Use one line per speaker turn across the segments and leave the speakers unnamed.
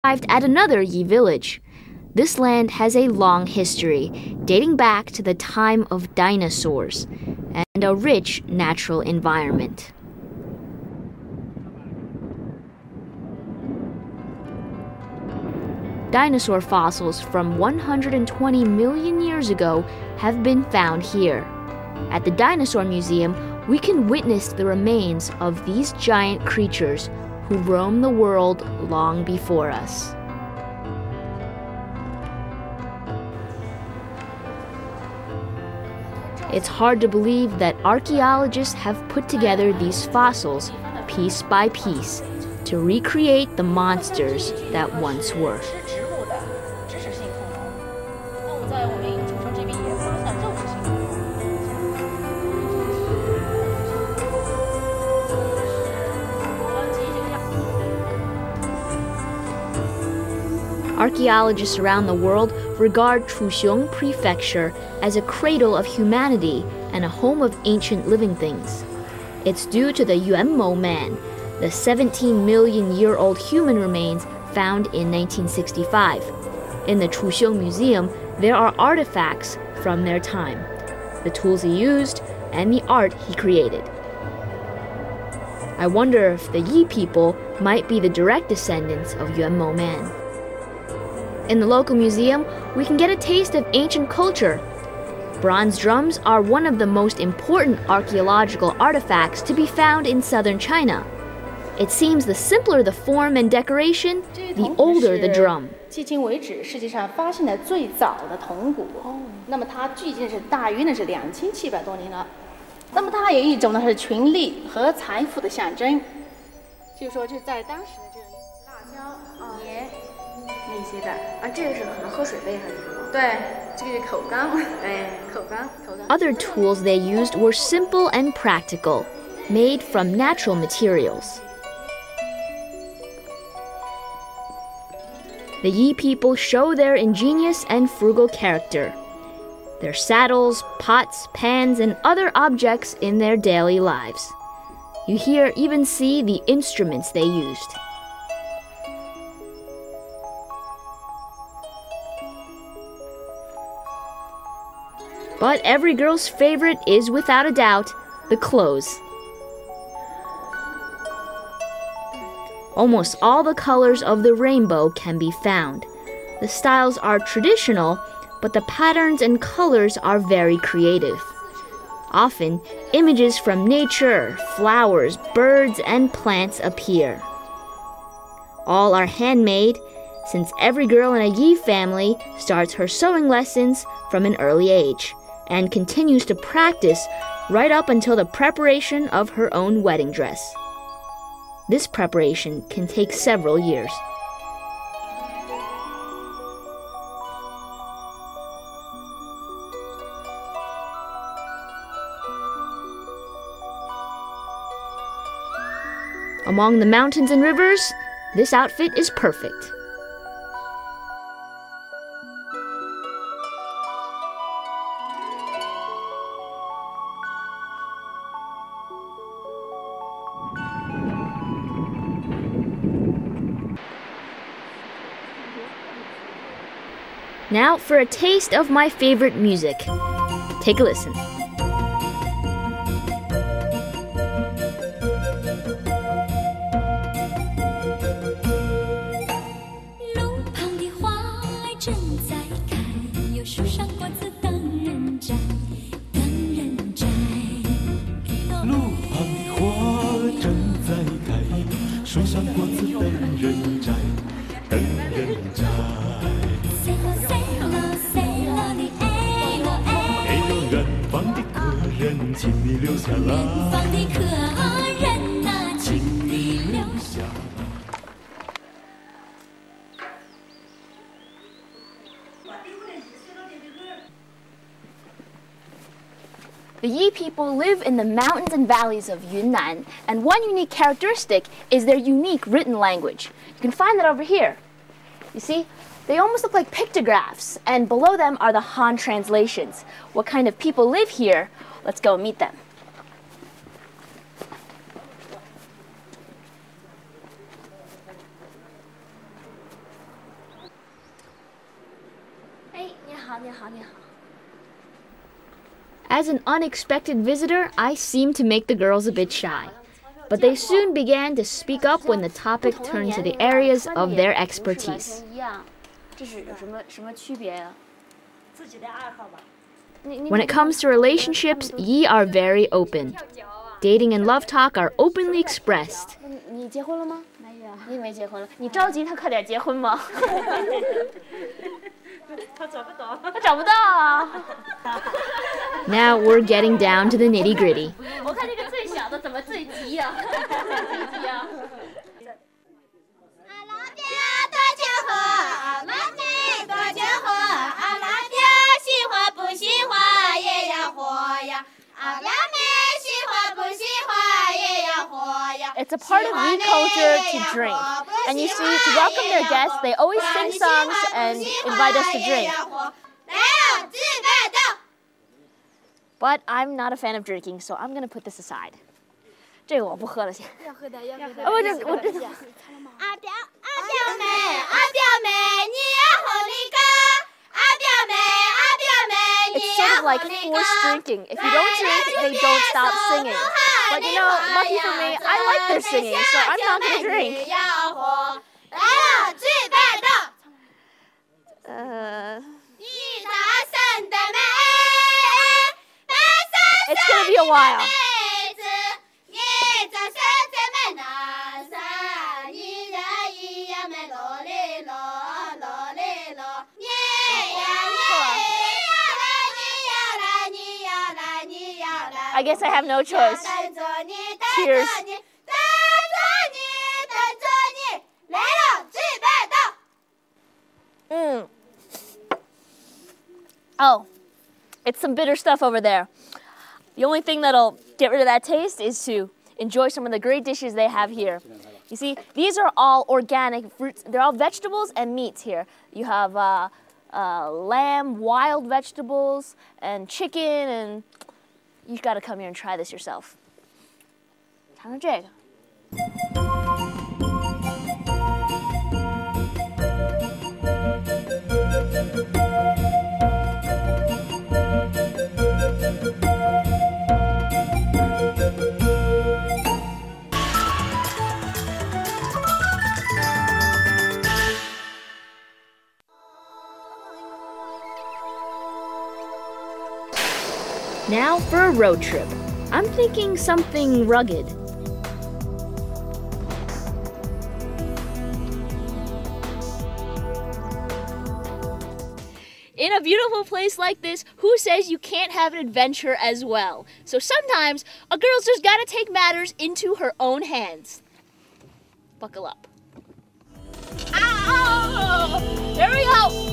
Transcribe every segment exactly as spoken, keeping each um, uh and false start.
arrived at another Yi village. This land has a long history, dating back to the time of dinosaurs, and a rich natural environment. Dinosaur fossils from one hundred twenty million years ago have been found here. At the Dinosaur Museum, we can witness the remains of these giant creatures who roamed the world long before us. It's hard to believe that archaeologists have put together these fossils piece by piece to recreate the monsters that once were. Archaeologists around the world regard Chuxiong Prefecture as a cradle of humanity and a home of ancient living things. It's due to the Yuanmou Man, the seventeen million year old human remains found in nineteen sixty-five. In the Chuxiong Museum, there are artifacts from their time, the tools he used, and the art he created. I wonder if the Yi people might be the direct descendants of Yuanmou Man. In the local museum, we can get a taste of ancient culture. Bronze drums are one of the most important archaeological artifacts to be found in southern China. It seems the simpler the form and decoration, the older the drum.
迄今为止世界上发现的最早的铜鼓，那么它距今是大约呢是两千七百多年了。那么它有一种呢是群力和财富的象征，就是说就在当时的这个辣椒、盐那些的啊，这个是可能喝水杯还是什么？对，这个是口缸，哎，口缸，口缸。
Other tools they used were simple and practical, made from natural materials. The Yi people show their ingenious and frugal character. Their saddles, pots, pans, and other objects in their daily lives. You here even see the instruments they used. But every girl's favorite is, without a doubt, the clothes. Almost all the colors of the rainbow can be found. The styles are traditional, but the patterns and colors are very creative. Often, images from nature, flowers, birds, and plants appear. All are handmade, since every girl in a Yi family starts her sewing lessons from an early age and continues to practice right up until the preparation of her own wedding dress. This preparation can take several years. Among the mountains and rivers, this outfit is perfect. Now for a taste of my favorite music. Take a listen. The Yi people live in the mountains and valleys of Yunnan, and one unique characteristic is their unique written language. You can find that over here. You see, they almost look like pictographs, and below them are the Han translations. What kind of people live here? Let's go meet them. As an unexpected visitor, I seemed to make the girls a bit shy, but they soon began to speak up when the topic turned to the areas of their expertise. When it comes to relationships, ye are very open. Dating and love talk are openly expressed. Now we're getting down to the nitty-gritty.
It's a part of Yi culture to drink. And you see, to welcome their guests, they always sing songs and invite us to drink. But I'm not a fan of drinking, so I'm going to put this aside. 这个我不喝了先。要喝的，要喝的。我这我这。阿表阿表妹阿表妹，你要喝那个。阿表妹阿表妹，你要喝那个。It's sort of like forced drinking. If you don't drink, they don't stop singing. But you know, lucky for me, I like their singing, so I'm not going to drink. Uh, it's going to be a while. I guess I have no choice. Cheers. Mm. Oh, it's some bitter stuff over there. The only thing that'll get rid of that taste is to enjoy some of the great dishes they have here. You see, these are all organic fruits. They're all vegetables and meats here. You have uh, uh, lamb, wild vegetables, and chicken, and you've got to come here and try this yourself. 尝尝这个。
Now for a road trip. I'm thinking something rugged.
In a beautiful place like this, who says you can't have an adventure as well? So sometimes a girl's just gotta take matters into her own hands. Buckle up. Ow! There we go!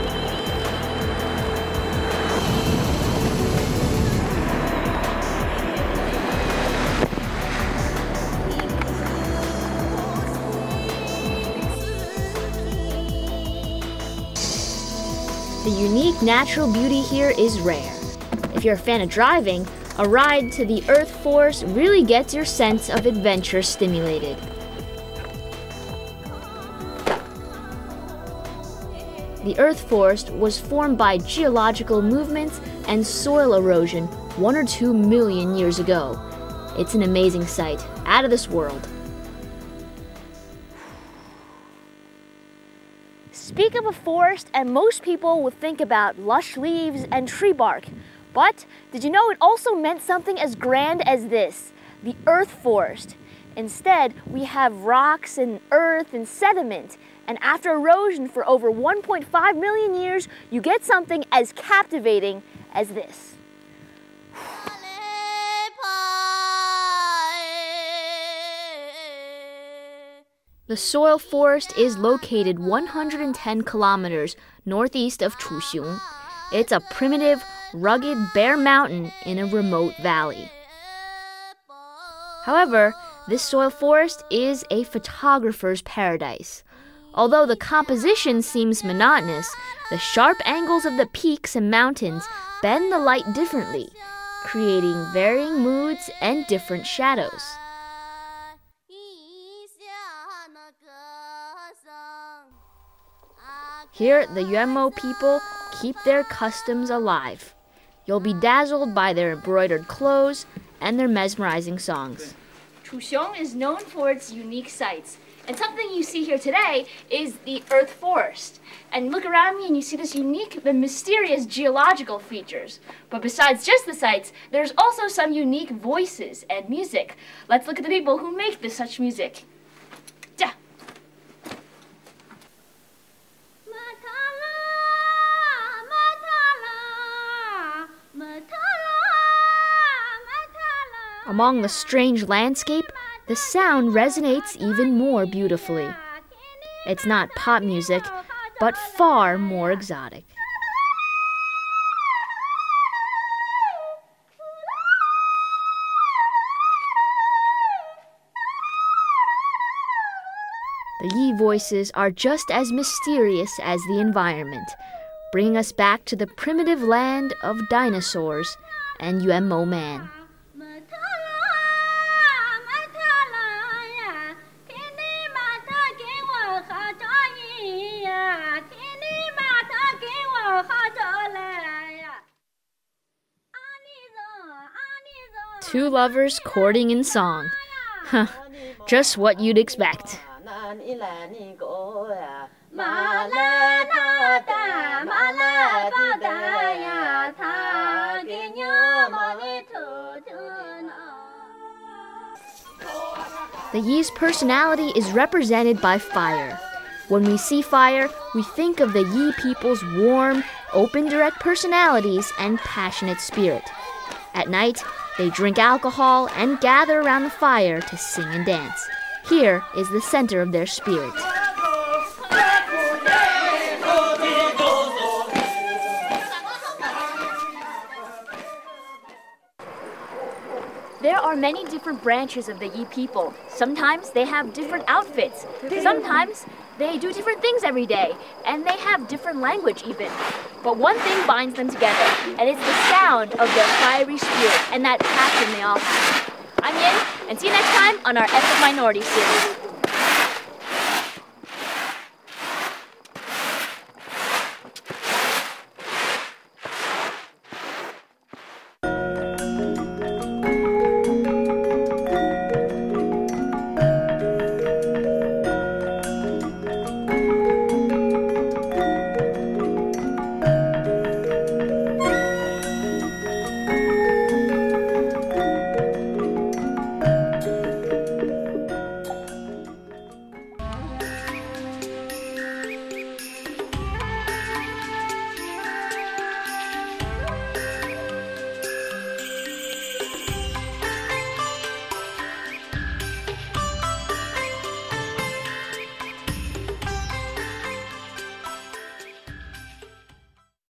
The unique natural beauty here is rare. If you're a fan of driving, a ride to the Earth Forest really gets your sense of adventure stimulated. The Earth Forest was formed by geological movements and soil erosion one or two million years ago. It's an amazing sight, out of this world.
Speak of a forest and most people would think about lush leaves and tree bark. But did you know it also meant something as grand as this, the Earth Forest? Instead, we have rocks and earth and sediment. And after erosion for over one point five million years, you get something as captivating as this.
The soil forest is located one hundred ten kilometers northeast of Chuxiong. It's a primitive, rugged, bare mountain in a remote valley. However, this soil forest is a photographer's paradise. Although the composition seems monotonous, the sharp angles of the peaks and mountains bend the light differently, creating varying moods and different shadows. Here, the Yuanmo people keep their customs alive. You'll be dazzled by their embroidered clothes and their mesmerizing songs.
Chuxiong is known for its unique sights. And something you see here today is the Earth Forest. And look around me and you see this unique and mysterious geological features. But besides just the sights, there's also some unique voices and music. Let's look at the people who make this such music. Ja.
Among the strange landscape, the sound resonates even more beautifully. It's not pop music, but far more exotic. The Yi voices are just as mysterious as the environment, bringing us back to the primitive land of dinosaurs and Yuan Mo Man. Two lovers courting in song. Huh, just what you'd expect. The Yi's personality is represented by fire. When we see fire, we think of the Yi people's warm, open, direct personalities and passionate spirit. At night, they drink alcohol and gather around the fire to sing and dance. Here is the center of their spirit.
There are many different branches of the Yi people. Sometimes they have different outfits. Sometimes they do different things every day. And they have different language even. But one thing binds them together, and it's the sound of their fiery spirit and that passion they all have. I'm Yin, and see you next time on our Ethnic Minorities series.